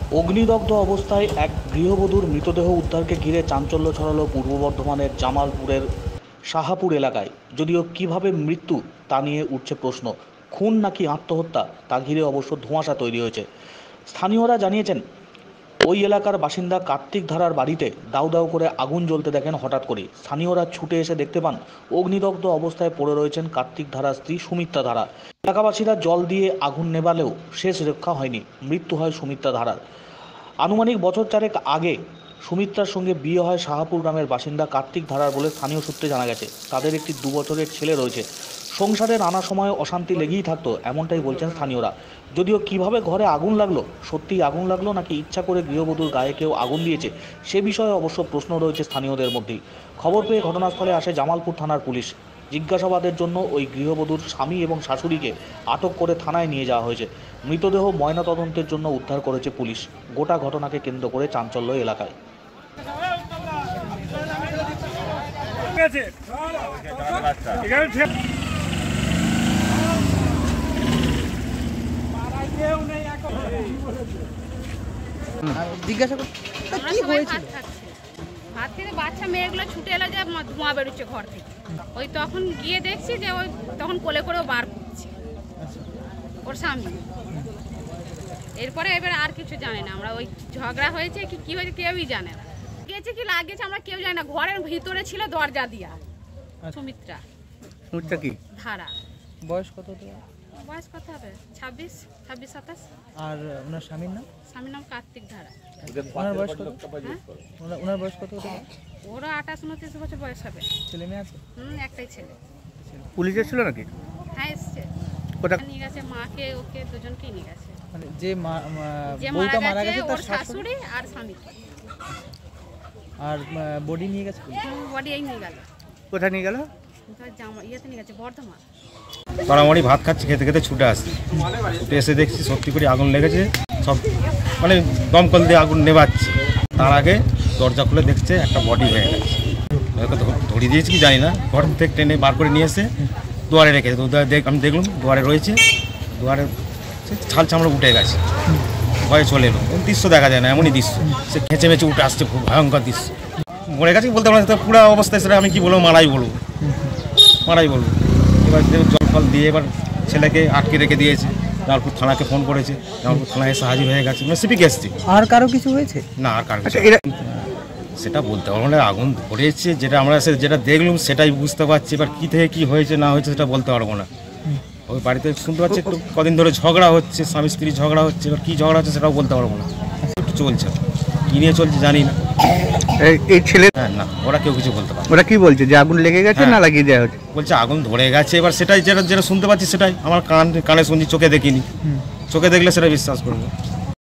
অগ্নিদগ্ধ অবস্থায় এক গৃহবধূর মৃতদেহ উদ্ধারকে ঘিরে চাঞ্চল্য ছড়ালো পূর্ব বর্ধমানের জামালপুরের শাহাপুর এলাকায়। যদিও কিভাবে মৃত্যু তা নিয়ে উঠছে প্রশ্ন। খুন নাকি আত্মহত্যা তা ঘিরে অবশ্য ধোঁয়াশা তৈরি হয়েছে। স্থানীয়রা জানিয়েছেন, ওই এলাকার বাসিন্দা কার্তিক ধারার বাড়িতে দাউ দাউ করে আগুন জ্বলতে দেখেন হঠাৎ করে। স্থানীয়রা ছুটে এসে দেখতে পান অগ্নিদগ্ধ অবস্থায় পড়ে রয়েছেন কার্তিক ধারার স্ত্রী সুমিত্রা ধারা। এলাকাবাসীরা জল দিয়ে আগুন নেভালেও শেষ রক্ষা হয়নি, মৃত্যু হয় সুমিত্রা ধারার। আনুমানিক বছর চারেক আগে সুমিত্রার সঙ্গে বিয়ে হয় শাহাপুর গ্রামের বাসিন্দা কার্তিক ধারার বলে স্থানীয় সূত্রে জানা গেছে। তাদের একটি 2 বছরের ছেলে রয়েছে। সংসারে নানা সময় অশান্তি লেগেই থাকতো, এমনটাই বলছেন স্থানীয়রা। যদিও কিভাবে ঘরে আগুন লাগলো, সত্যিই আগুন লাগলো নাকি ইচ্ছা করে গৃহবধূর গায়ে কেউ আগুন দিয়েছে, সে বিষয়ে অবশ্য প্রশ্ন রয়েছে স্থানীয়দের মধ্যেই। খবর পেয়ে ঘটনাস্থলে আসে জামালপুর থানার পুলিশ। জিজ্ঞাসাবাদের জন্য ওই গৃহবধূর স্বামী এবং শাশুড়িকে আটক করে থানায় নিয়ে যাওয়া হয়েছে। মৃতদেহ ময়নাতদন্তের জন্য উদ্ধার করেছে পুলিশ। গোটা ঘটনাকে কেন্দ্র করে চাঞ্চল্য এলাকায়। জিজ্ঞাসা কি হয়েছিল? হাত থেকে বাচ্চা মেয়েগুলো ছুটে এলো যে ধোঁয়া বেরোচ্ছে ঘর থেকে। ওই তখন গিয়ে দেখছি যে ওই তখন কোলে করেও বার করছে ওর স্বামী। এরপরে এবার আর কিছু জানে না আমরা, ওই ঝগড়া হয়েছে কি হয়েছে কেউই জানে না। গেছে কি লাগিয়েছে আমরা কেউ জানি না। ঘরের ভিতরে ছিল দরজা দিয়া। সুমিত্রা কি ধারা। বয়স কত? বয়স কত হবে? 26-27। আর ওনার স্বামীর নাম? স্বামীর নাম কার্তিক ধারা। ওনার বয়স কত? ওনার বয়স কত? ওরা 28-29 বছর বয়স হবে। ছেলে মেয়ে আছে? একটাই ছেলে। পুলিশ এসেছিল নাকি? হ্যাঁ এসছে। কোটা নিয়ে গেছে মাকে, ওকে দুজনকেই নিয়ে গেছে। মানে যে বউটা মারা গেছে ওর তার শাশুড়ি আর স্বামী। আর বডি নিয়ে গেছে? বডি এই নিয়ে গেল। কোথায় নিয়ে গেল? ইয়েতে নিয়ে গেছে বর্ধমান। মারামারি ভাত খাচ্ছি, খেতে খেতে ছুটে আসছি। ছুটে এসে দেখছি সত্যি করে আগুন লেগেছে। সব মানে দমকল দিয়ে আগুন নেভাচ্ছে। তার আগে দরজা খুলে দেখছে একটা বডি হয়ে গেছে। ধরিয়ে দিয়েছি কি জানি না, ঘর থেকে টেনে বার করে নিয়ে এসে দুয়ারে রেখেছে। আমি দেখলাম দুয়ারে রয়েছে, দুয়ারে ছাল চামড়া উঠে গেছে। ভয়ে চলে এলো। দৃশ্য দেখা যায় না, এমনই দৃশ্য। সে খেঁচে মেচে উঠে আসছে, খুব ভয়ঙ্কর দৃশ্য। মরে গেছে বলতে পারলাম না, পুরো অবস্থায় সেটা আমি কি বলবো, মারাই বলবো। এবার জল ফল দিয়ে এবার ছেলেকে আটকে রেখে দিয়েছে। জামালপুর থানাকে ফোন করেছে, জামালপুর থানায় এসে হাজির হয়ে গেছে। মানে সিপিকে এসছি। আর কারো কিছু হয়েছে না? আর কারো সেটা বলতে পারবো না। আগুন ধরেছে যেটা আমরা যেটা দেখলাম সেটাই বুঝতে পারছি। এবার কী থেকে কী হয়েছে না হয়েছে সেটা বলতে পারবো না। ওই বাড়িতে শুনতে পাচ্ছি একটু কদিন ধরে ঝগড়া হচ্ছে, স্বামী স্ত্রী ঝগড়া হচ্ছে। এবার কী ঝগড়া হচ্ছে সেটাও বলতে পারবো না। একটু চলছে, কী নিয়ে চলছে জানি না। এই ছেলে না, ওরা কেউ কিছু বলতে পারে। ওরা কি বলছে যে আগুন লেগে গেছে না লাগিয়ে দেওয়া হচ্ছে? বলছে আগুন ধরে গেছে। এবার সেটাই যেটা শুনতে পাচ্ছি সেটাই আমার কানে শুনছি, চোখে দেখিনি। চোখে দেখলে সেটা বিশ্বাস করবো।